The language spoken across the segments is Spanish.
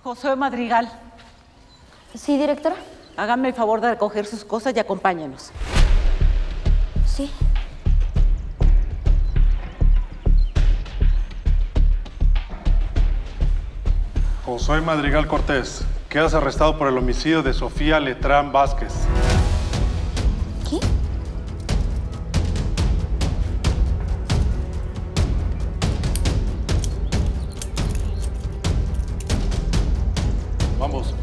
Josué Madrigal. Sí, directora. Háganme el favor de recoger sus cosas y acompáñenos. Sí. Josué Madrigal Cortés, quedas arrestado por el homicidio de Sofía Letrán Vázquez. ¿Qué? Vamos.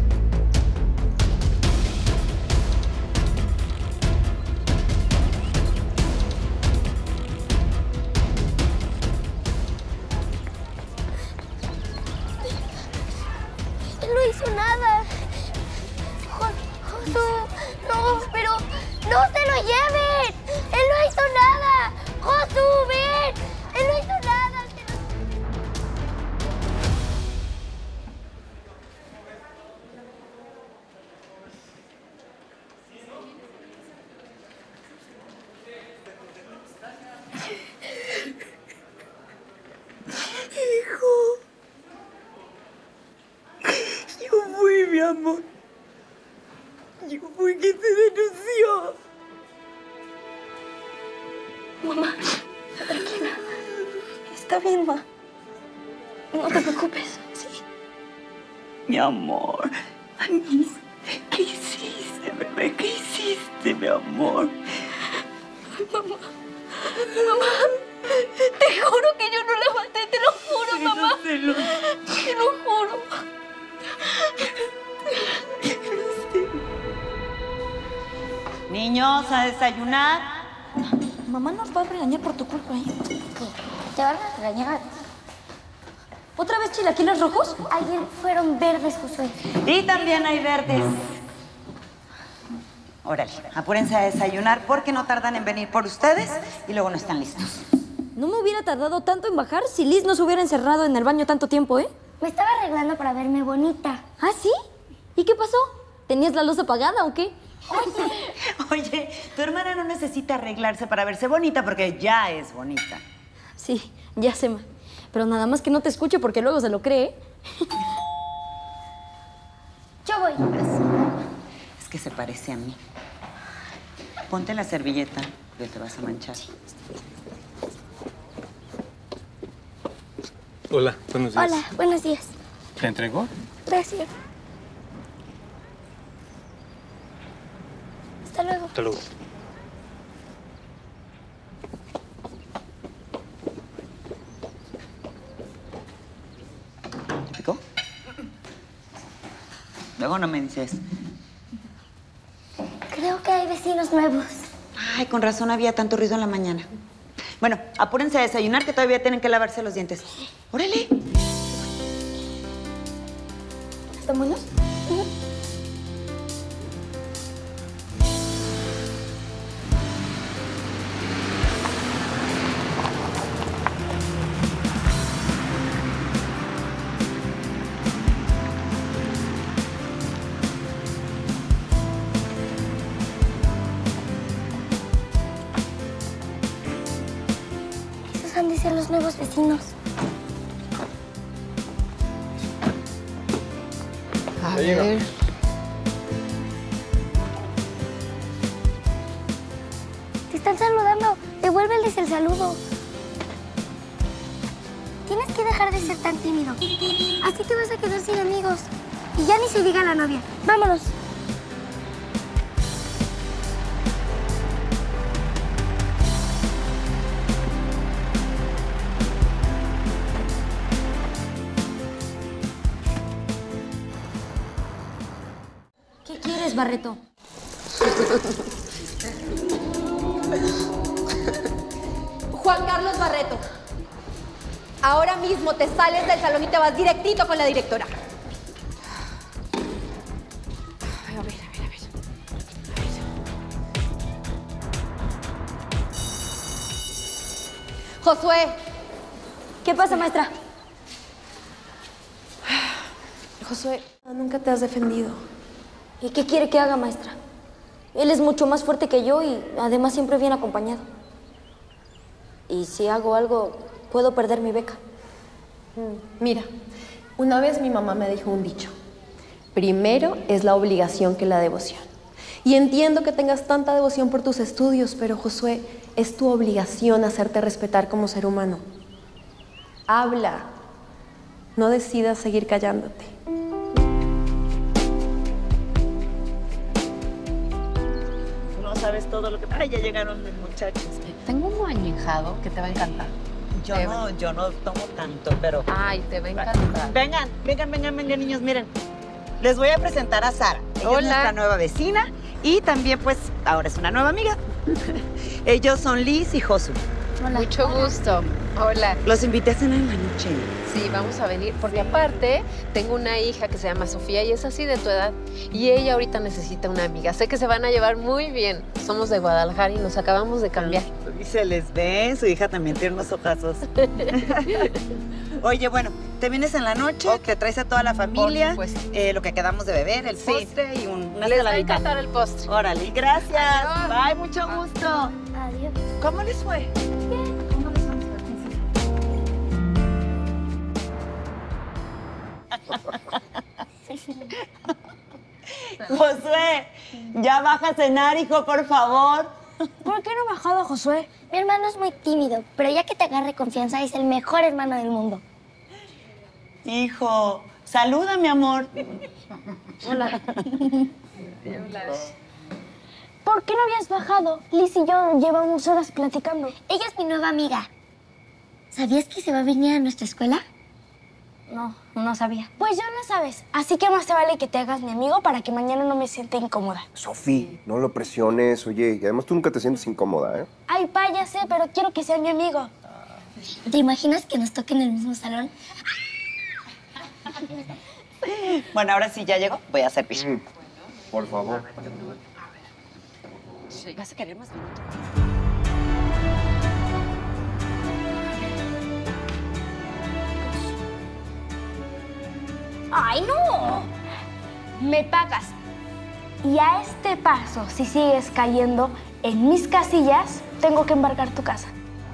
Él no hizo nada. Josu, no, pero no se lo lleven. Él no hizo nada. Josu, ven. Él no hizo nada. Yo fui, mi amor. Yo fui quien te denunció. Mamá, tranquila. Está bien, ma. No te preocupes, ¿sí? Mi amor. Ay, mi amor. ¿Qué hiciste, bebé? ¿Qué hiciste, mi amor? Mamá. Mamá. Te juro que yo no la maté, te lo juro, mamá. Te lo juro. Niños, a desayunar. Mamá nos va a regañar por tu culpa, ¿eh? ¿Te van a regañar? ¿Otra vez chilaquiles rojos? Ayer fueron verdes, Josué. Y también hay verdes. Órale, apúrense a desayunar porque no tardan en venir por ustedes y luego no están listos. No me hubiera tardado tanto en bajar si Liz no se hubiera encerrado en el baño tanto tiempo, ¿eh? Me estaba arreglando para verme bonita. ¿Ah, sí? ¿Y qué pasó? ¿Tenías la luz apagada o qué? Oye, tu hermana no necesita arreglarse para verse bonita porque ya es bonita. Sí, ya sé, ma. Pero nada más que no te escuche porque luego se lo cree, ¿eh? Yo voy. Es que se parece a mí. Ponte la servilleta, que te vas a manchar. Hola, buenos días. Hola, buenos días. ¿Te entregó? Gracias. Hasta luego. Hasta luego. ¿Te picó? Luego no me dices. Creo que hay vecinos nuevos. Ay, con razón había tanto ruido en la mañana. Bueno, apúrense a desayunar que todavía tienen que lavarse los dientes. ¡Órale! ¿Están buenos? Esos han de ser los nuevos vecinos. A ver. Te están saludando. Devuélveles el saludo. Tienes que dejar de ser tan tímido. Así te vas a quedar sin amigos. Y ya ni se diga la novia. Vámonos. ¿Qué quieres, Barreto? Juan Carlos Barreto, ahora mismo te sales del salón y te vas directito con la directora. A ver. Josué. ¿Qué pasa, maestra? Josué, nunca te has defendido. ¿Y qué quiere que haga, maestra? Él es mucho más fuerte que yo y además siempre viene acompañado. Y si hago algo, puedo perder mi beca. Mira, Una vez mi mamá me dijo un dicho. Primero es la obligación que la devoción. Y entiendo que tengas tanta devoción por tus estudios, pero Josué, es tu obligación hacerte respetar como ser humano. Habla. No decidas seguir callándote. No sabes todo lo que... Ay, ya llegaron los muchachos. Tengo un añejado que te va a encantar. Yo no tomo tanto, pero... Ay, te va a encantar. Vengan, niños, miren. Les voy a presentar a Sara. Ella es nuestra nueva vecina y también, pues, ahora es una nueva amiga. Ellos son Liz y Josu. Hola. Mucho gusto. Hola. Los invité a cenar en la noche. Sí, vamos a venir, porque aparte tengo una hija que se llama Sofía y es así de tu edad. Y ella ahorita necesita una amiga. Sé que se van a llevar muy bien. Somos de Guadalajara y nos acabamos de cambiar. Y se les ve, su hija también tiene unos ojazos. Oye, bueno, te vienes en la noche, te traes a toda la familia, lo que quedamos de beber, el postre y una Les va a encantar el postre. Órale, gracias. Adiós. Bye, mucho gusto. Adiós. ¿Cómo les fue? Josué, ya baja a cenar, hijo, por favor. ¿Por qué no ha bajado, Josué? Mi hermano es muy tímido, pero ya que te agarre confianza, es el mejor hermano del mundo. Hijo, saluda, mi amor. Hola. ¿Por qué no habías bajado? Liz y yo llevamos horas platicando. Ella es mi nueva amiga. ¿Sabías que se va a venir a nuestra escuela? No, no sabía. Pues ya lo sabes, así que más te vale que te hagas mi amigo para que mañana no me sienta incómoda. Sofi, no lo presiones, oye, y además tú nunca te sientes incómoda, ¿eh? Ay, pa, ya sé, pero quiero que sea mi amigo. ¿Te imaginas que nos toque en el mismo salón? Bueno, ahora sí ya llegó, voy a servir. Por favor. ¿Vas a querer más vino? ¡Ay, no! Me pagas. Y a este paso, si sigues cayendo en mis casillas, tengo que embarcar tu casa.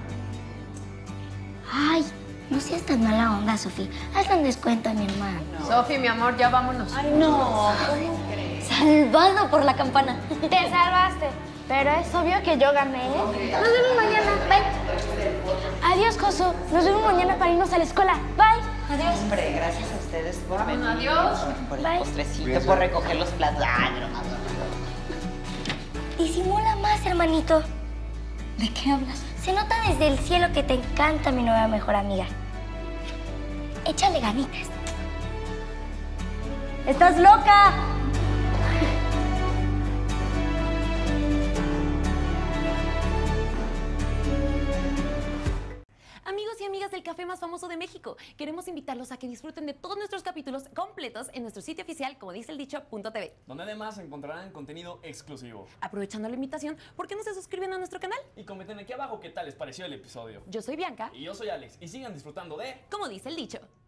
Ay, no seas tan mala onda, Sofía. Hazle un descuento a mi hermano. Sofi, mi amor, ya vámonos. Ay, no. Salvado por la campana. Te salvaste. Pero es obvio que yo gané, ¿eh? Nos vemos mañana. Bye. Adiós, Josu. Nos vemos mañana para irnos a la escuela. Bye. Adiós. Hombre, gracias a ustedes por venir. Adiós. Por el Bye. postrecito, por recoger los platos. Ay, broma. Disimula más, hermanito. ¿De qué hablas? Se nota desde el cielo que te encanta mi nueva mejor amiga. Échale ganitas. ¡Estás loca! Amigos y amigas del café más famoso de México, queremos invitarlos a que disfruten de todos nuestros capítulos completos en nuestro sitio oficial, como dice el dicho.tv, donde además encontrarán contenido exclusivo. Aprovechando la invitación, ¿por qué no se suscriben a nuestro canal? Y comenten aquí abajo qué tal les pareció el episodio. Yo soy Bianca. Y yo soy Alex, y sigan disfrutando de... Como dice el dicho.